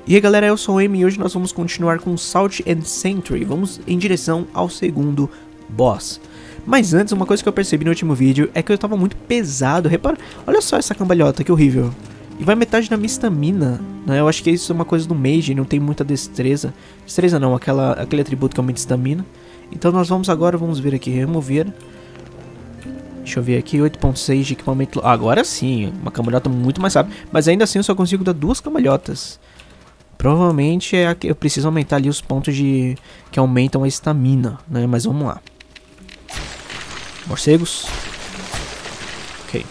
E aí galera, eu sou o Amy e hoje nós vamos continuar com Salt and Sentry. Vamos em direção ao segundo boss. Mas antes, uma coisa que eu percebi no último vídeo é que eu tava muito pesado. Repara, olha só essa cambalhota, que horrível. E vai metade da minha estamina, né? Eu acho que isso é uma coisa do Mage, não tem muita destreza. Destreza não, aquele atributo que aumenta estamina. Então nós vamos agora, vamos ver aqui, remover. Deixa eu ver aqui, 8.6 de equipamento. Agora sim, uma cambalhota muito mais rápida. Mas ainda assim eu só consigo dar 2 cambalhotas. Provavelmente eu preciso aumentar ali os pontos que aumentam a estamina, né? Mas vamos lá. Morcegos. Ok.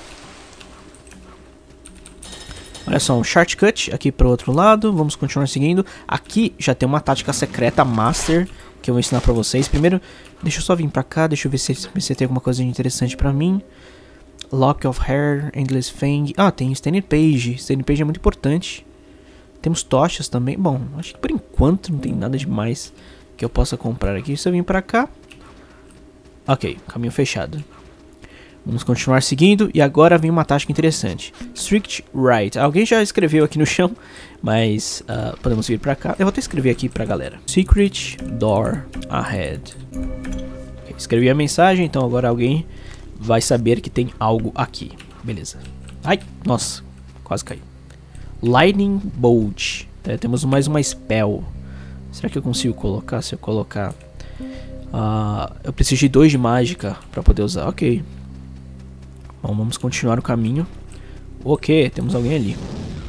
Olha só, um shortcut aqui para o outro lado. Vamos continuar seguindo. Aqui já tem uma tática secreta master que eu vou ensinar para vocês. Primeiro, deixa eu só vir para cá. Deixa eu ver se tem alguma coisa interessante para mim. Lock of Hair, Endless Fang. Ah, tem Standing Page. Standing Page é muito importante. Temos tochas também. Bom, acho que por enquanto não tem nada demais que eu possa comprar aqui. Se eu vim pra cá. Ok, caminho fechado. Vamos continuar seguindo. E agora vem uma tática interessante. Strict Right. Alguém já escreveu aqui no chão. Mas podemos vir pra cá. Eu vou até escrever aqui pra galera. Secret Door Ahead. Okay, escrevi a mensagem. Então agora alguém vai saber que tem algo aqui. Beleza. Ai, nossa. Quase caiu. Lightning Bolt. Temos mais uma spell. Será que eu consigo colocar? Se eu colocar... eu preciso de 2 de mágica para poder usar. Ok. Bom, vamos continuar o caminho. Ok, temos alguém ali.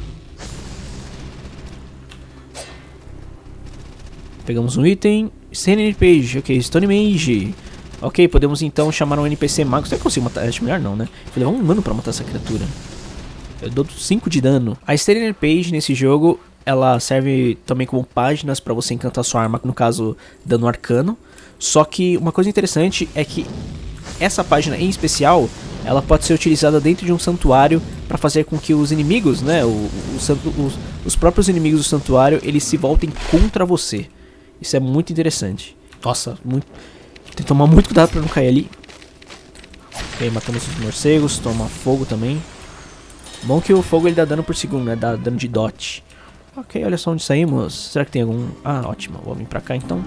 Pegamos um item. Standing Page. Ok, Stone Mage. Ok, podemos então chamar um NPC mago. Será que eu consigo matar? Acho melhor não, né? Vou levar um ano para matar essa criatura. Eu dou 5 de dano. A Standing Page nesse jogo, ela serve também como páginas para você encantar sua arma, no caso, dano arcano. Só que uma coisa interessante é que essa página em especial, ela pode ser utilizada dentro de um santuário para fazer com que os inimigos, né, os próprios inimigos do santuário, eles se voltem contra você. Isso é muito interessante. Nossa, tem que tomar muito cuidado para não cair ali. Ok, matamos os morcegos, toma fogo também. Bom que o fogo ele dá dano por segundo, né? Dá dano de dot. Ok, olha só onde saímos. Será que tem algum... Ah, ótimo. Vou vir pra cá então.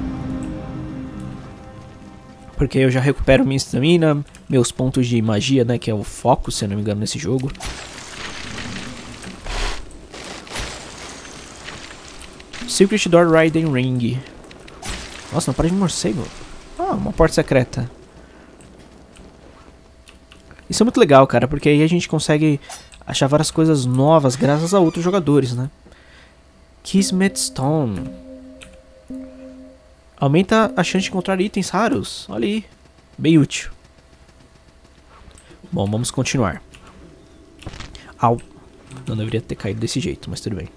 Porque eu já recupero minha estamina, meus pontos de magia, né? Que é o foco, se eu não me engano, nesse jogo. Secret Door Riding Ring. Nossa, não para de morcego. Ah, uma porta secreta. Isso é muito legal, cara, porque aí a gente consegue achar várias coisas novas graças a outros jogadores, né? Kismet Stone. Aumenta a chance de encontrar itens raros. Olha aí. Bem útil. Bom, vamos continuar. Au. Não deveria ter caído desse jeito, mas tudo bem.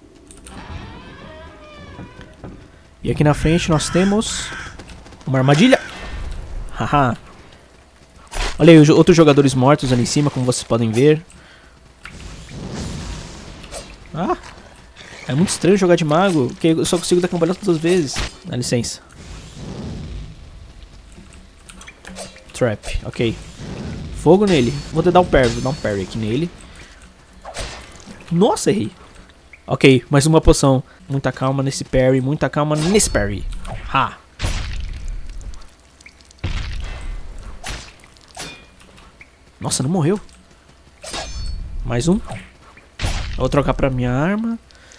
E aqui na frente nós temos uma armadilha. Haha. Olha aí, outros jogadores mortos ali em cima, como vocês podem ver. Ah, é muito estranho jogar de mago, porque eu só consigo dar cambalhota 2 vezes. Dá licença. Trap, ok. Fogo nele. Vou dar um parry aqui nele. Nossa, errei. Ok, mais uma poção. Muita calma nesse parry, muita calma nesse parry. Ha! Nossa, não morreu. Mais um. Eu vou trocar pra minha arma.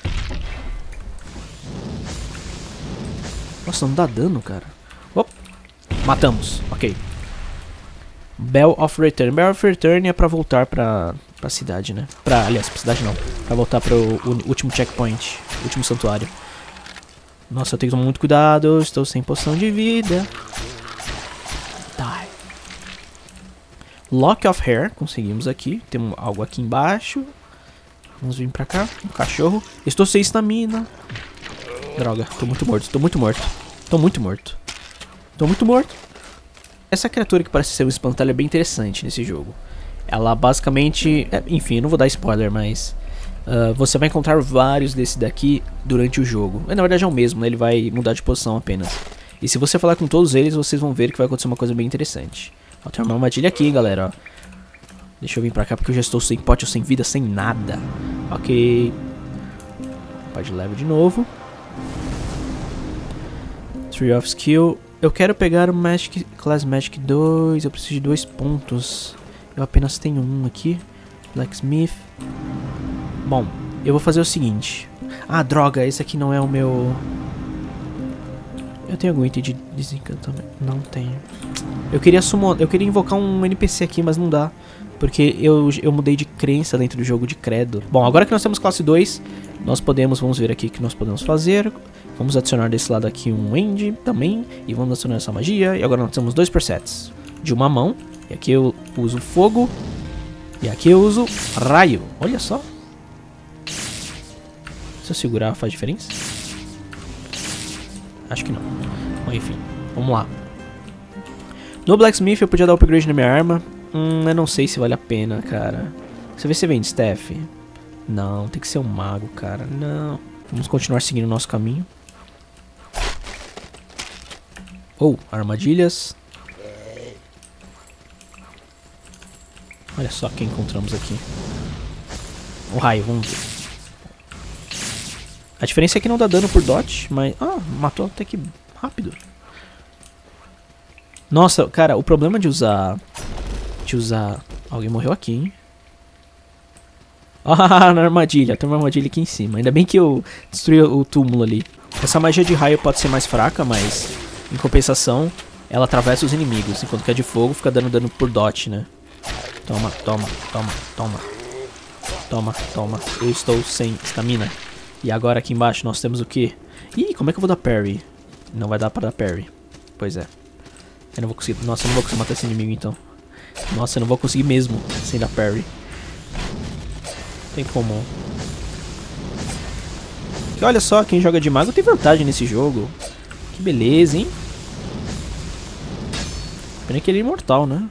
Nossa, não dá dano, cara. Op. Matamos. Ok. Bell of Return. Bell of Return é pra voltar pra cidade, né? Aliás, pra cidade não. Pra voltar pro último checkpoint. Último santuário. Nossa, eu tenho que tomar muito cuidado. Estou sem poção de vida. Lock of Hair, conseguimos aqui. Temos algo aqui embaixo. Vamos vir pra cá. Um cachorro. Estou sem estamina. Droga, tô muito morto, tô muito morto. Tô muito morto. Tô muito morto. Essa criatura que parece ser um espantalho é bem interessante nesse jogo. Ela basicamente... enfim, eu não vou dar spoiler, mas... você vai encontrar vários desse daqui durante o jogo. Na verdade é o mesmo, né? Ele vai mudar de posição apenas. E se você falar com todos eles, vocês vão ver que vai acontecer uma coisa bem interessante. Ó, tem uma armadilha aqui, galera, ó. Deixa eu vir pra cá porque eu já estou sem pote ou sem vida, sem nada. Ok. Pá de leve de novo. Tree of Skill. Eu quero pegar o Magic, Class Magic 2. Eu preciso de 2 pontos. Eu apenas tenho um aqui. Blacksmith. Bom, eu vou fazer o seguinte. Ah, droga, esse aqui não é o meu... Eu tenho algum item de desencantamento? Não tenho. Eu queria invocar um NPC aqui, mas não dá. Porque eu mudei de crença dentro do jogo de credo. Bom, agora que nós temos classe 2, nós podemos, vamos ver aqui o que nós podemos fazer. Vamos adicionar desse lado aqui um End também. E vamos adicionar essa magia. E agora nós temos 2 presets. De uma mão. E aqui eu uso fogo. E aqui eu uso raio. Olha só. Se eu segurar faz diferença? Acho que não. Bom, enfim, vamos lá. No Blacksmith eu podia dar upgrade na minha arma. Eu não sei se vale a pena, cara. Você vê se vende staff? Não, tem que ser um mago, cara. Não. Vamos continuar seguindo o nosso caminho. Oh, armadilhas. Olha só quem encontramos aqui. O raio, vamos ver. A diferença é que não dá dano por dot, mas... Ah, matou até que rápido. Nossa, cara, o problema de usar... Alguém morreu aqui, hein? Ah, na armadilha. Tem uma armadilha aqui em cima. Ainda bem que eu destruí o túmulo ali. Essa magia de raio pode ser mais fraca, mas... Em compensação, ela atravessa os inimigos. Enquanto que a de fogo fica dando dano por dot, né? Toma, toma, toma, toma. Toma, toma. Eu estou sem estamina. E agora aqui embaixo nós temos o quê? Ih, como é que eu vou dar parry? Não vai dar pra dar parry. Pois é. Eu não vou conseguir. Nossa, eu não vou conseguir matar esse inimigo então. Nossa, eu não vou conseguir mesmo sem dar parry. Tem como. E olha só, quem joga de mago tem vantagem nesse jogo. Que beleza, hein? Pena que ele é imortal, né?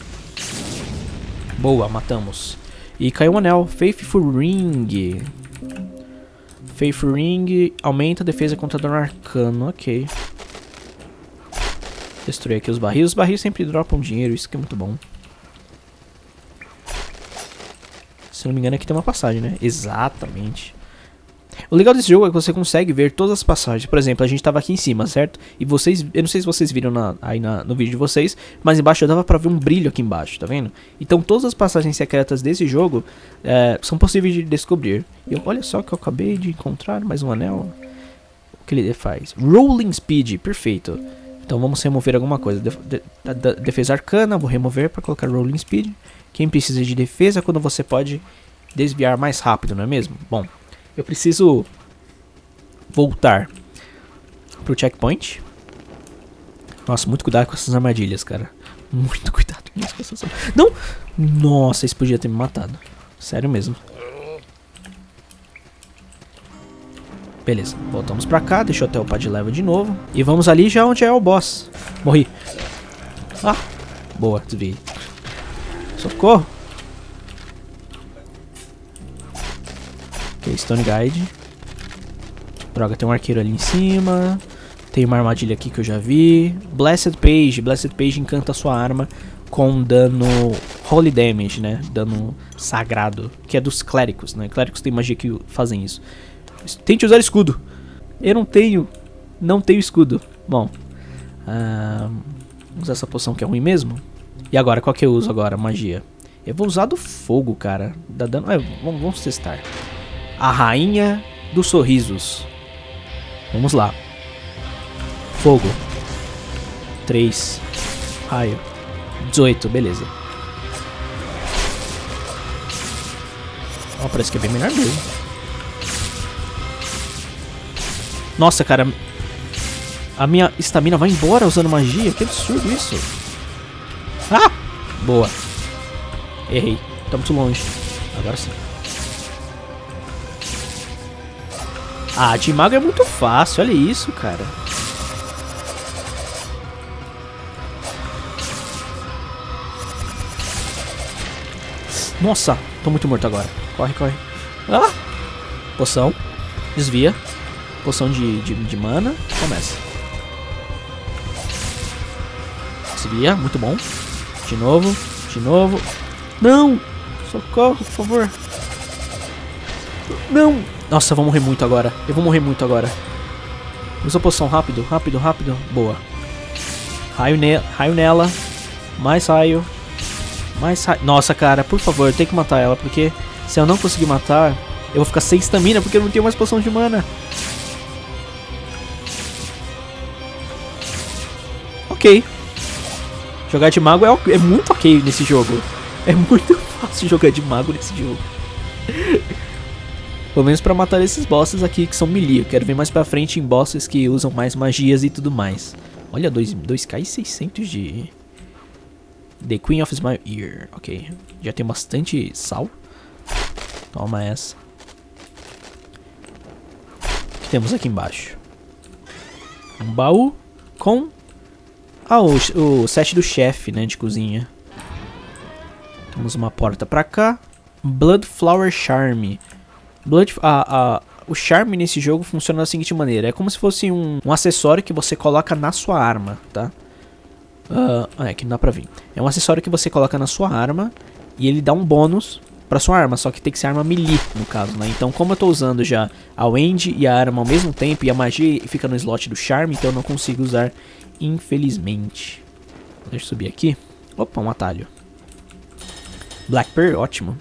Boa, matamos. E caiu um anel. Faithful Ring. Faithful Ring aumenta a defesa contra dano arcano. Ok. Destruir aqui os barris. Os barris sempre dropam dinheiro. Isso que é muito bom. Se não me engano aqui tem uma passagem, né? Exatamente. O legal desse jogo é que você consegue ver todas as passagens. Por exemplo, a gente tava aqui em cima, certo? E vocês... Eu não sei se vocês viram no vídeo de vocês, mas embaixo dava pra ver um brilho aqui embaixo, tá vendo? Então todas as passagens secretas desse jogo são possíveis de descobrir. E olha só que eu acabei de encontrar mais um anel. O que ele faz? Rolling Speed, perfeito. Então vamos remover alguma coisa. Defesa arcana, vou remover para colocar Rolling Speed. Quem precisa de defesa quando você pode desviar mais rápido, não é mesmo? Bom, eu preciso voltar pro checkpoint. Nossa, muito cuidado com essas armadilhas, cara. Muito cuidado com essas armadilhas. Não! Nossa, isso podia ter me matado. Sério mesmo. Beleza, voltamos pra cá. Deixa eu até upar de level de novo. E vamos ali já onde é o boss. Morri. Ah, boa, desviei. Socorro. Ok, Stone Guide. Droga, tem um arqueiro ali em cima. Tem uma armadilha aqui que eu já vi. Blessed Page. Blessed Page encanta a sua arma com dano Holy Damage, né? Dano sagrado. Que é dos clérigos, né? Clérigos tem magia que fazem isso. Tente usar escudo. Eu não tenho. Não tenho escudo. Bom. Usar essa poção que é ruim mesmo. E agora, qual que eu uso agora? Magia. Eu vou usar do fogo, cara. Dá dano. Vamos testar. A Rainha dos Sorrisos. Vamos lá. Fogo. 3. Raio. 18, beleza. Ó, parece que é bem melhor mesmo. Nossa, cara. A minha estamina vai embora usando magia. Que absurdo isso. Ah! Boa. Errei. Tá muito longe. Agora sim. Ah, de mago é muito fácil. Olha isso, cara. Nossa, tô muito morto agora. Corre, corre. Ah! Poção. Desvia. Poção de mana. Começa. Desvia, muito bom. De novo, de novo. Não! Socorro, por favor. Não! Nossa, eu vou morrer muito agora. Eu vou morrer muito agora. Usa a poção, rápido, rápido, rápido. Boa. Raio nela. Mais raio. Mais raio. Nossa, cara, por favor, eu tenho que matar ela, porque se eu não conseguir matar, eu vou ficar sem estamina, porque eu não tenho mais poção de mana. Ok. Jogar de mago é muito ok nesse jogo. É muito fácil jogar de mago nesse jogo. Pelo menos pra matar esses bosses aqui que são melee. Eu quero ver mais pra frente em bosses que usam mais magias e tudo mais. Olha, 2k e 600 de... The Queen of Smile Ear. Ok. Já tem bastante sal. Toma essa. O que temos aqui embaixo? Um baú com... Ah, o set do chefe, né, de cozinha. Temos uma porta pra cá. Bloodflower Charm. O charme nesse jogo funciona da seguinte maneira. É como se fosse um acessório que você coloca na sua arma, tá? Aqui não dá pra ver. É um acessório que você coloca na sua arma e ele dá um bônus pra sua arma. Só que tem que ser arma melee, no caso, né? Então, como eu tô usando já a Wand e a arma ao mesmo tempo e a magia fica no slot do charme, então eu não consigo usar, infelizmente. Deixa eu subir aqui. Opa, um atalho. Black Pearl, ótimo.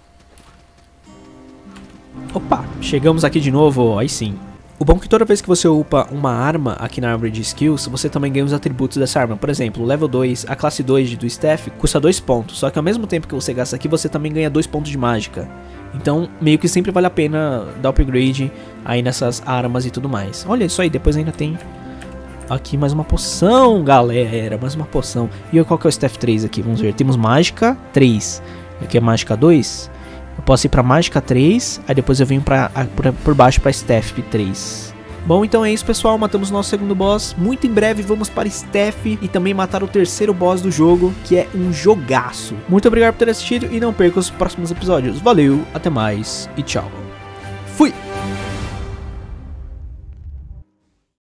Opa, chegamos aqui de novo, aí sim. O bom é que toda vez que você upa uma arma aqui na árvore de skills, você também ganha os atributos dessa arma. Por exemplo, o level 2, a classe 2 do staff custa 2 pontos, só que ao mesmo tempo que você gasta aqui, você também ganha 2 pontos de mágica. Então, meio que sempre vale a pena dar upgrade aí nessas armas e tudo mais. Olha isso aí, depois ainda tem aqui mais uma poção, galera, mais uma poção. E qual que é o staff 3 aqui? Vamos ver, temos mágica 3, aqui é mágica 2. Eu posso ir pra mágica 3, aí depois eu venho por baixo pra staff 3. Bom, então é isso, pessoal, matamos o nosso segundo boss. Muito em breve vamos para staff e também matar o terceiro boss do jogo, que é um jogaço. Muito obrigado por ter assistido e não perca os próximos episódios. Valeu, até mais e tchau. Fui!